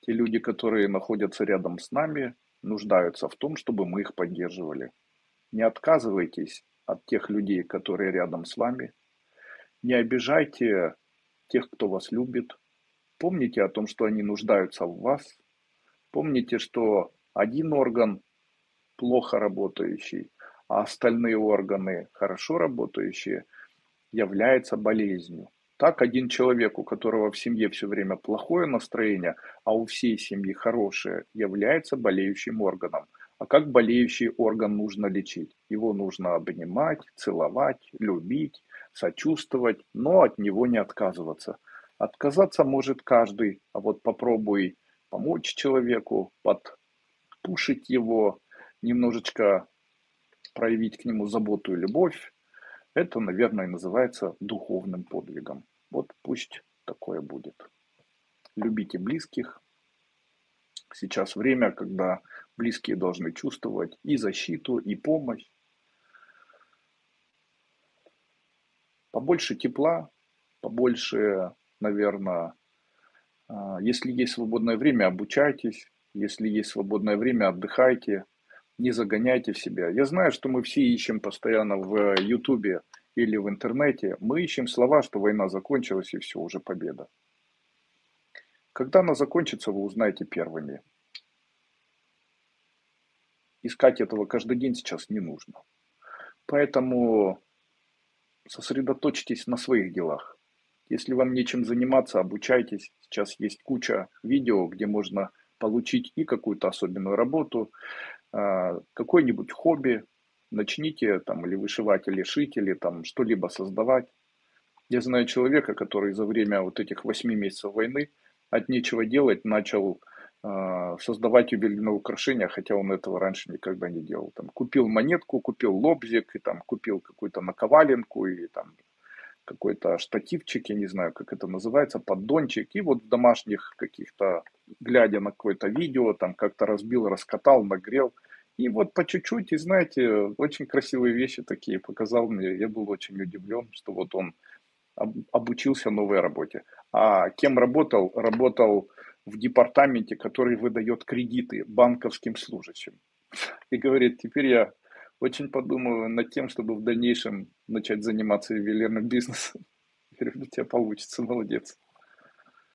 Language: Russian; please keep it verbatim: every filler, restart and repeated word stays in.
Те люди, которые находятся рядом с нами, нуждаются в том, чтобы мы их поддерживали. Не отказывайтесь от тех людей, которые рядом с вами. Не обижайте тех, кто вас любит. Помните о том, что они нуждаются в вас. Помните, что один орган плохо работающий, а остальные органы хорошо работающие, является болезнью. Так один человек, у которого в семье все время плохое настроение, а у всей семьи хорошее, является болеющим органом. А как болеющий орган нужно лечить? Его нужно обнимать, целовать, любить, сочувствовать, но от него не отказываться. Отказаться может каждый, а вот попробуй помочь человеку, подпушить его, немножечко проявить к нему заботу и любовь. Это, наверное, называется духовным подвигом. Вот пусть такое будет. Любите близких. Сейчас время, когда близкие должны чувствовать и защиту, и помощь. Побольше тепла, побольше, наверное, если есть свободное время, обучайтесь. Если есть свободное время, отдыхайте. Не загоняйте в себя. Я знаю, что мы все ищем постоянно в Ютубе или в интернете. Мы ищем слова, что война закончилась и все, уже победа. Когда она закончится, вы узнаете первыми. Искать этого каждый день сейчас не нужно. Поэтому сосредоточьтесь на своих делах. Если вам нечем заниматься, обучайтесь. Сейчас есть куча видео, где можно получить и какую-то особенную работу, какое-нибудь хобби. Начните там или вышивать, или шить, или там что-либо создавать. Я знаю человека, который за время вот этих восьми месяцев войны от нечего делать начал э, создавать ювелирные украшения, хотя он этого раньше никогда не делал. Там, купил монетку, купил лобзик, и там, купил какую-то наковаленку, и там, какой-то штативчик, я не знаю, как это называется, поддончик. И вот в домашних каких-то, глядя на какое-то видео, там как-то разбил, раскатал, нагрел. И вот по чуть-чуть, и знаете, очень красивые вещи такие показал мне. Я был очень удивлен, что вот он обучился новой работе. А кем работал? Работал в департаменте, который выдает кредиты банковским служащим. И говорит, теперь я очень подумаю над тем, чтобы в дальнейшем начать заниматься ювелирным бизнесом. Я говорю, у тебя получится, молодец.